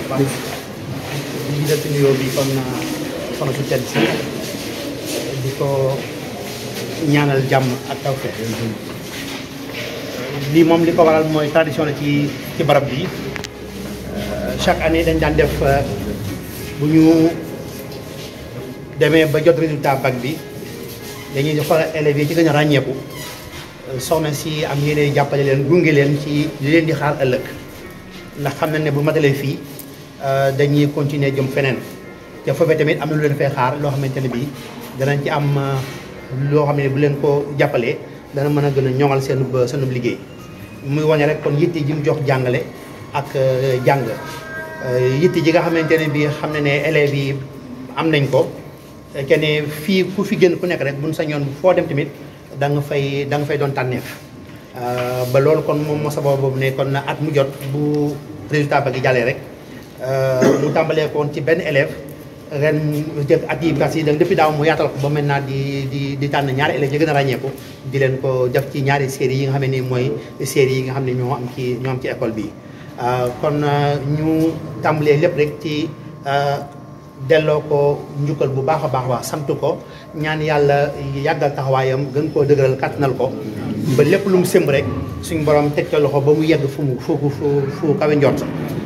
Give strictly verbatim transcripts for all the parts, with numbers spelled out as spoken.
di def nuyoo bi kon soxna su tedd si di ko ñaanal jàmm ak tawfeex lii moom li ko waral mooy tradition la ci ci barab bi chaque année dañ daan def bu ñu demee ba jot résultat bac bi dañuy xoolal élèves yi ci gën a ràññeeku soxna si am yéene jàppale leen gunge leen ci li leen di xaar ëllëg ndax xam nañ ne bu matalee fii dañuy continuer jëm feneen te foofee tamit am na lu leen fay xaar loo xamante ne bii danañ ci am loo xam ne bu leen ko jàppalee dana mën a gën a ñoŋal seen seen liggéey muy wane rek kon yitte ji mu jox jàngale ak jàng yitte ji nga xamante ne bii xam ne ne élèves yi am nañ ko kenn fii ku fi génn ku nekk rek buñ sañoon foo dem tamit da nga fay da nga fay doon tànneef ba loolu kon moom moo sabab boobu ne kon at mu jot bu résultat ba gi jàllee rek mu tàmbalee ko woon ci benn élève ren def at yi parce que depuis daaw mu yaatal ko ba maintenant di di di tànn ñaari élèves yi gën a ràññeeku di leen ko def ci ñaari séries yi nga xam ne nii mooy séries yi nga xam ne ñoo am ci ñoo am ci école bi kon ñu tàmbalee lépp rek ci delloo ko njukkal bu baax a baax waa sant ko ñaan yàlla yàggal taxawaayam gën koo dëgëral kàttanal ko ba lépp lu mu sëmb rek suñu borom teg ca loxo ba mu yegg fu mu fu fu fu kawe njort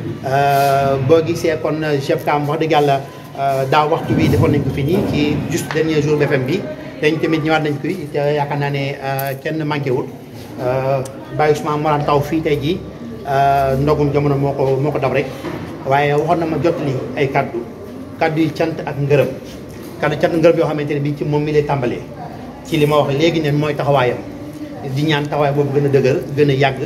boo gisee kon chef Kam wax dëgg yàlla daaw waxtu bi defoon nañ ko fi nii ci juste dernier jour B F M bi dañ tamit ñëwaat nañ ko te yaakaar naa ne kenn manqué wut Baye Ousmane moo daan taw fii tey jii ndogum jamono moo ko moo ko dab rek waaye waxoon na ma jot li ay kaddu kaddu yi cant ak ngërëm kaddu cant ngërëm yoo xamante ne bii ci moom mi lay tàmbalee ci li ma wax léegi ne mooy taxawaayam di ñaan taxawaay boobu gën a dëgër gën a yàgg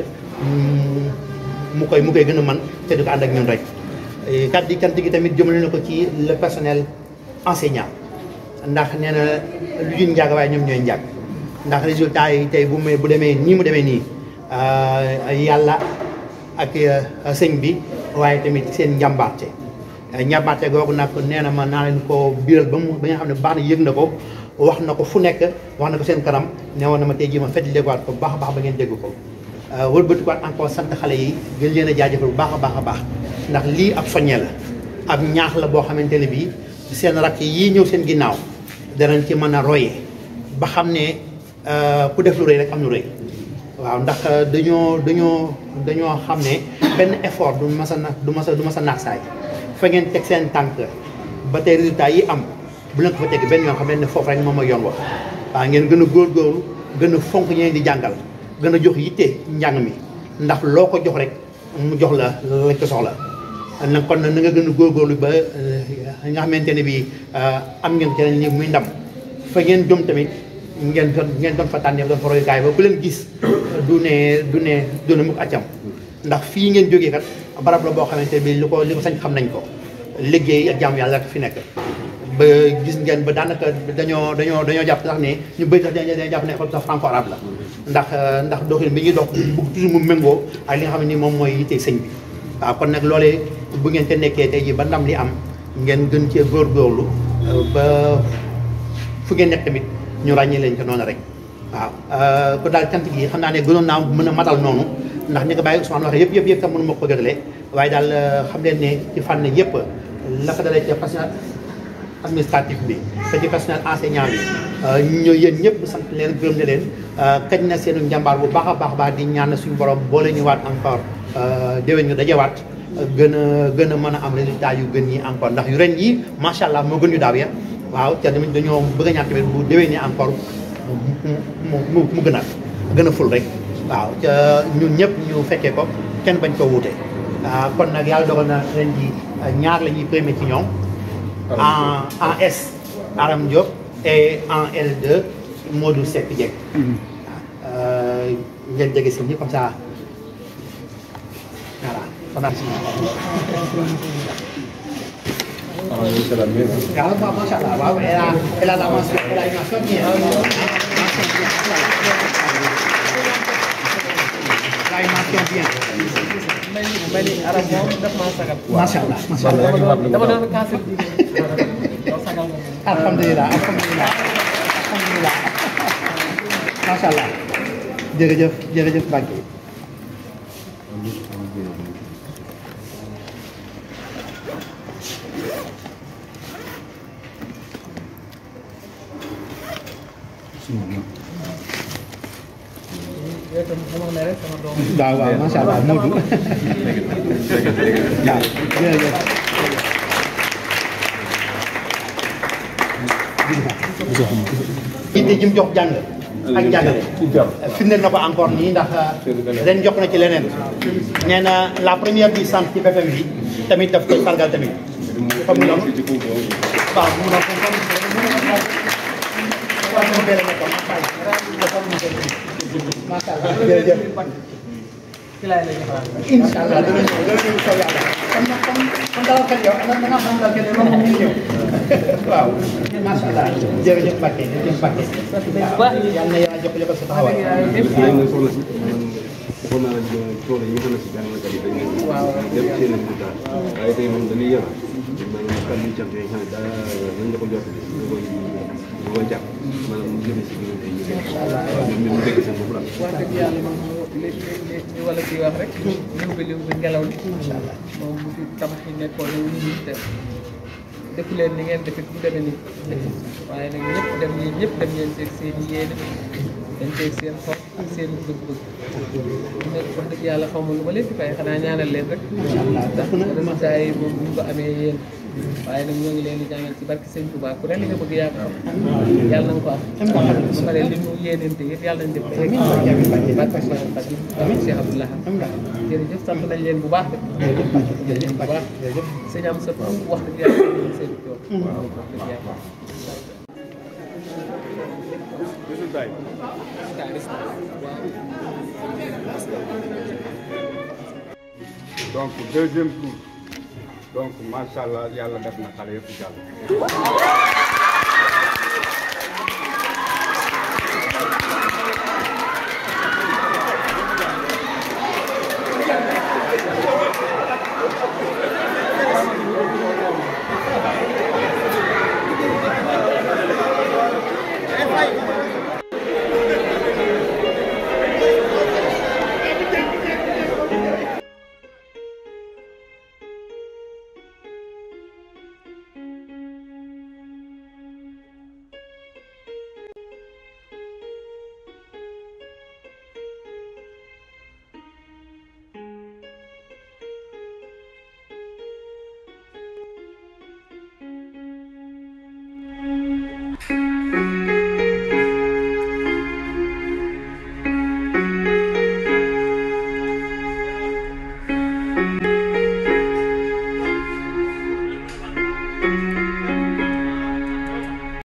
mu koy mu koy gën a mën te du ko ànd ak ñun rek kaddu cant gi tamit jëmale na ko ci le personnel enseignant ndax nee na lu ñu njàgg waaye ñoom ñooy njàgg ndax résultat yi tey bu may bu demee nii mu demee nii yàlla ak sëñ bi waaye tamit seen njàmbaarte njàmbaarte googu nag nee na ma naa leen ko biiral ba mu ba nga xam ne baax na yëg na ko wax na ko fu nekk wax na ko seen kanam ne woon na ma tey jii ma fekk léeguwaat ko bu baax a baax ba ngeen dégg ko wëlbatikuwaat encore sant xale yi gën leen a jaajëfal bu baax a baax a baax ndax lii ab soññee la ab ñaax la boo xamante ne bii seen rakk yii ñëw seen ginnaaw danañ ci mën a royee ba xam ne ku def lu rëy rek am lu rëy waaw ndax dañoo dañoo dañoo xam ne benn effort du mas a na du mas a du mas a naax saay fa ngeen teg seen tànk ba tey résultat yi am bu leen ko fa teg benn yoon xam ne foofu rek moom mooy yoon wax waaw ngeen gën a góorgóorlu gën a fonk ñeen di jàngal gën a jox yitte njàng mi ndax loo ko jox rek mu jox la lañ ko soxla nag kon na nga gën a góorgóorlu ba nga xamante ne bii am ngeen ci ni muy ndam fa ngeen jëm tamit ngeen doon ngeen doon fa tànnee doon fa royukaay ba ku leen gis du ne du ne du ne mukk accam ndax fii ngeen jógee kat barab la boo xamante bi li ko li ko sañ xam nañ ko liggéey ak jaamu yàlla rek fi nekk ba gis ngeen ba daanaka dañoo dañoo dañoo jàpp sax ne ñu bëri sax dañoo jàpp ne école sax franco arabe la ndax ndax doxin bi ñuy dox bëgg toujours mu méngoo ak li nga xam ne ni moom mooy yitte sëñ bi waaw kon nag loolee bu ngeen te nekkee tey ji ba ndam li am ngeen gën cee góorgóorlu ba fu ngeen nekk tamit ñu ràññee leen ko noonu rek waaw ko daal cant gi xam naa ne gënoon naa mën a matal noonu ndax ñi ko bàyyi Ousmane waxee yëpp yëpp yëpp tam mënu ma ko jotale waaye daal xam leen ne ci fànn yëpp la ko dalee ci personnel administratif bi te ci personnel enseignant bi ñoo yéen ñëpp sant leen gërëm ne leen kañ na seenu njàmbaar bu baax a baax baax di ñaan suñu borom boole ñu waat encore déwén ñu dajewaat gën a gën a mën a am résultat yu gën yi encore ndax yu ren yi macha allah moo gën yu daaw ya waaw te tamit dañoo bëgg a ñaan tamit bu déwén yi encore mu mu mu gën a gën a ful rek waaw te ñun ñëpp ñu fekkee ko kenn bañ ko wuute kon nag yàlla dogal na ren ji ñaar la ñuy premier ci ñoom en en S Aram Diop et en L deux Modou Seck Dieng waaw ngeen jege si ñi comme ça voilà kontaan si waaw macha allah waaw elle a elle a la mention elle a une mention bien elle a une mention bien mel ni Aram moom daf maa sagal. macha allah macha allah dama doon kaas di sagal moom. alhamdulilah alhamdulilah alhamdulilah macha allah jërëjëf jërëjëf Mbacke yow itam sama ne rek sama doom. waaw waaw macha allah Modou. waaw jërëjëf. itte ji mu jox jàng ak jàngale firndeel na ko encore nii ndax ren jox na ci leneen nee na la première du centre ci B F M bi tamit daf koy sargal tamit comme noonu waaw mu na macha allah jërëjëf ci laay lay defaraat. incha allah dana ñëw dana ñëw saw yàlla kon nag kon kon dalal xel yow da nga xam dal kenn moom ñu ñëw waaw macha allah jërëjëf Mbacke jërëjëf Mbacke waaw yàlla na yàlla jox jox sa taxawaay defoon naa la coono yi nga xam ne si jàngalekat yi dañ leen def seen résultat waaye tey moom dañuy yëg maanaam kan ñu cant yi nga xam ne daa nañ la ko jot di nga koy nga koy jàpp maanaam mu jëmee si biir tey ñu ñu mu dégg seen bopp la wax dëgg yàlla moom li li li wala kii wax rek liw bi liw bi ngelaw li moom bu fi tabax yi nekkoon ñu ñu def defu leen ni ngeen defit bu demee nii waaye nag ñëpp dem yéen ñëpp dem ngeen seeg seen i yéene dañ seeg seen xol ak seen bëgg-bëgg nag wax dëgg yàlla xaw ma lu ma leen di fay xanaa ñaanal leen rek ndax résultat yi moom bu ñu ko amee yéen waaye nag ñoo ngi leen di ñaanal ci barke Sëñ Touba ku ne li nga bëgg yaa ko am yàlla na nga ko am ba pare li ñu yéenente yëpp yàlla nañ def ba yegg barke Cheikh Khadim barke Cheikh Abdoulaye jërëjëf sant nañ leen bu baax de jërëjëf bu baax sëñ am sa wax dëgg yàlla seen tool wax dëgg yàlla donc deuxième tour donc macha allah yàlla def na xale yëpp jàll.